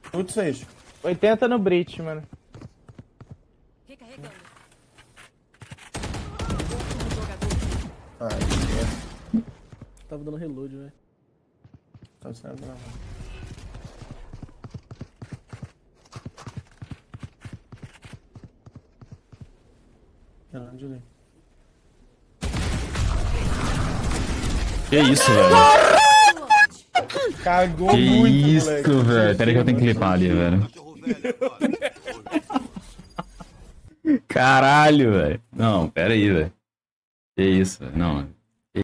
Tudo 6. 80 no Breach, mano. Recarregando. Ai, que Tava dando reload, velho. tá sendo não. Grande ali. Que isso, velho? Cagou Que muito, isso, moleque. velho? Pera aí que eu tenho que clipar ali, velho. Caralho, velho. Não, pera aí, velho. Que isso, velho. Não.